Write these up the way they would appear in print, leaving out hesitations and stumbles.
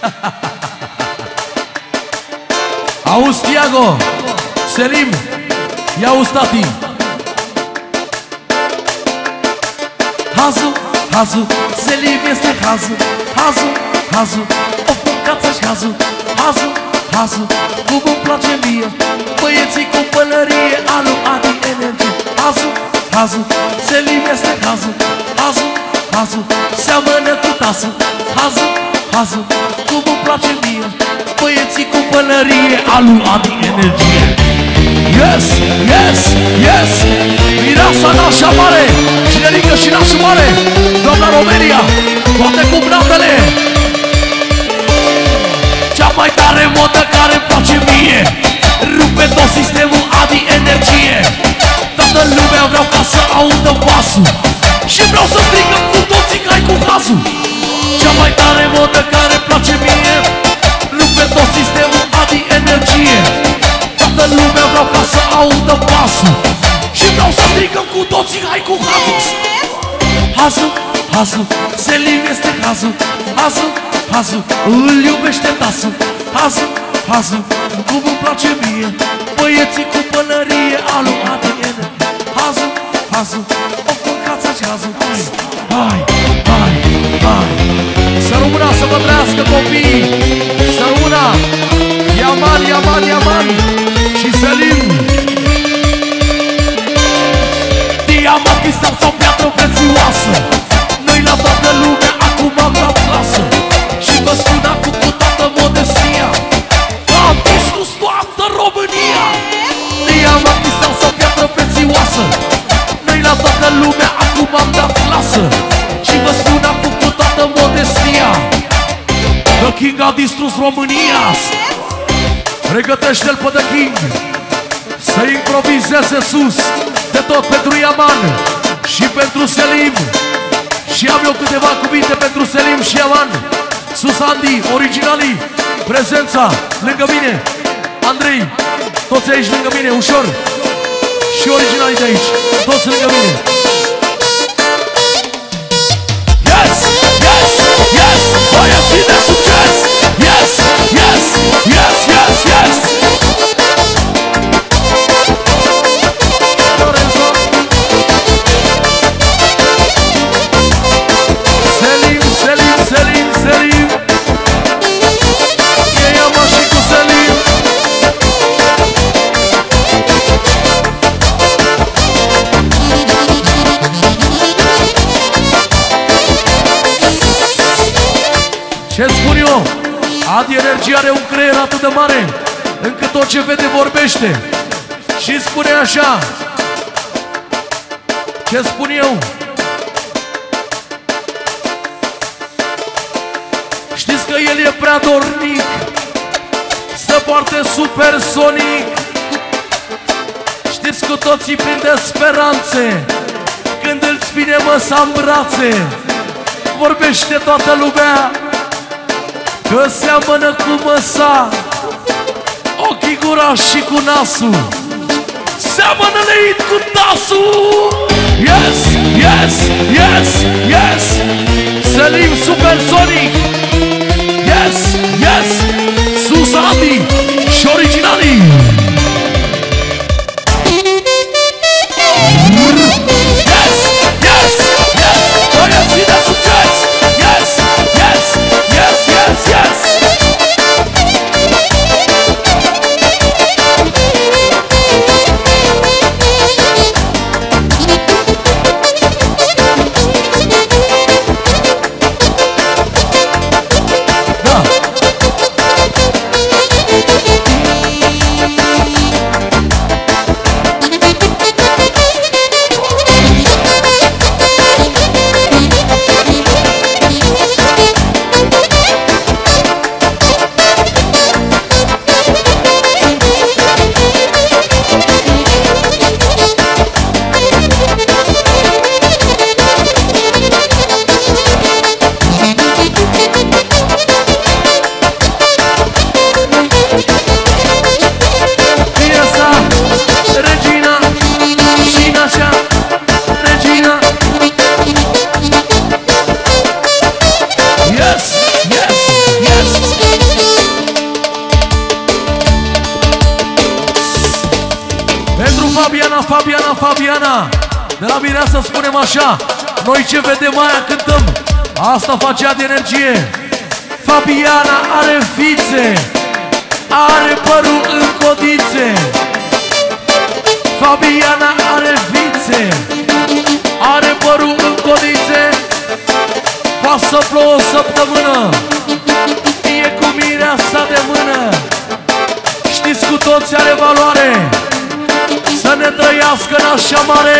Auzi, Tiago, Selim, ia-uzi, tati. Hazu, Hazu, Selim este Hazu, Hazu, Hazu, o făcață-și Hazu, Hazu, Hazu, cum îmi place mie, băieții cu pălărie, alu, adi, energie. Hazu, Hazu, Selim este Hazu, Hazu, Hazu, seamănă cu tasul. Hazu, Hazu, cum îmi place mie, băieții cu pălărie, alu, adi, energie. Yes, yes, yes! Mireasa nașa mare, cinerică și nașul mare, doamna România, toate cumnatele. Cea mai tare modă care-mi place mie, rupe tot sistemul, adi, energie. Toată lumea vreau ca să audă pasul și vreau să strigăm cu toții hai cu hazul. Cea mai tare modă care-mi place mie, rupe tot sistemul, adi, energie. Toată lumea vreau ca să audă pasul și vreau să strigăm cu toții hai cu hazul. Hazul, Hazul, Selim este Hazul, Hazul, Hazul, îl iubește tasul. Hazul, Hazul, cum îmi place mie, băieții cu pălărie, alu, ADN. Hazul, Hazul, o făcață-și Hazul. Hai, hai, hai, să rămână, să vă trăiască copiii, să rămână. Iaman, Iaman, Iaman și Selim. Diamant, cristal sau piatră prețioasă, noi la toată lumea acum am dat clasă. Și vă spun acum cu toată modestia că am distrus toată România. Diamant, cristal sau piatră prețioasă, noi la toată lumea acum am dat clasă. Și vă spun acum cu toată modestia The King a distrus România. Pregătește-l pe The King să improvizeze sus de tot pentru Iaman și pentru Selim. Și am eu câteva cuvinte pentru Selim și Iaman. Sus Andy, originalii, prezența lângă mine. Andrei, toți aici lângă mine, ușor. Și originalii de aici, toți lângă mine. Yes, yes, yes, băieții de succes. Yes, yes, yes, yes, yes. Selim, Selim, Selim, Selim. E Iaman și cu Selim. Ce spun eu? Adi Energie are un creier atât de mare încât tot ce vede vorbește. Și spune așa. Ce spun eu? Știți că el e prea dornic să poarte supersonic. Știți că toții prinde speranțe când îl ține măsa în brațe. Vorbește toată lumea că seamănă cu măsa, ochii, gura și cu nasul, seamănă leit cu tasul. Yes, yes, yes, yes. Selim Supersonic. Yes, yes. Sus Adi și originalii. Yes, yes, yes. Băieții de succes. Yes, yes, yes, yes, yes. Fabiana. De la mine să spunem așa, noi ce vedem aia cântăm, asta face ea de energie. Fabiana are fițe, are părul în codițe. Fabiana are fițe, are părul în codițe. Va să plouă o săptămână, e cu mireasa de mână. Știți cu toți are valoare, să ne trăiască în așa mare.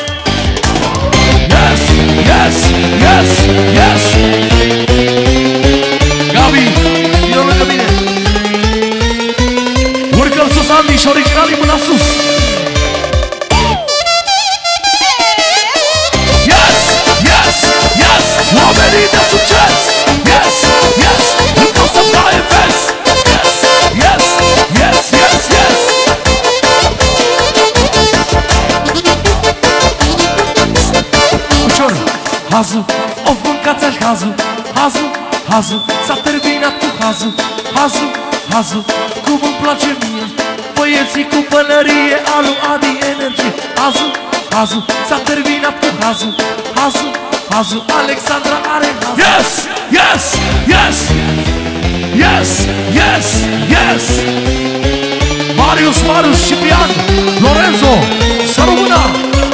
Yes, yes, yes, yes. Gabi, vină lângă mine. Urcă-l sus, Andy, și originalii mâna sus. Yes, yes, yes. Oamenii de succes. Yes, yes. Încă să taie fes. Yes, yes, yes, yes, yes. Ușor. Hazul, of mâncați-aș hazul. Hazul, hazul, s-a terminat cu hazul. Hazul, hazul, cum îmi place mie. Băieții cu pălărie, alu, Adi, energie. Hazul, hazul, s-a terminat cu hazul. Hazul, hazul, Alexandra are hazul. Yes, yes, yes. Yes, yes, yes. Marius, Ciprian, Lorenzo, să rămână.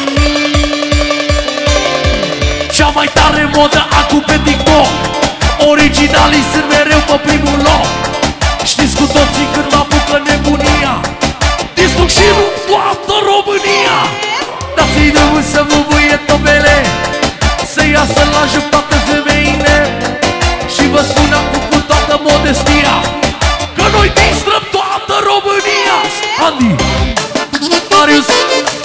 Cea mai tare modă acum pe TikTok. Originalii sunt mereu pe primul loc. Știți cu toții când mă apucă nebunia, distrug și nu toată România. Dați-i de mânt să bubuie tobele, să iasă la joc toate femeile. Și vă spun acum cu toată modestia că noi distrăm toată România. Andy, Marius,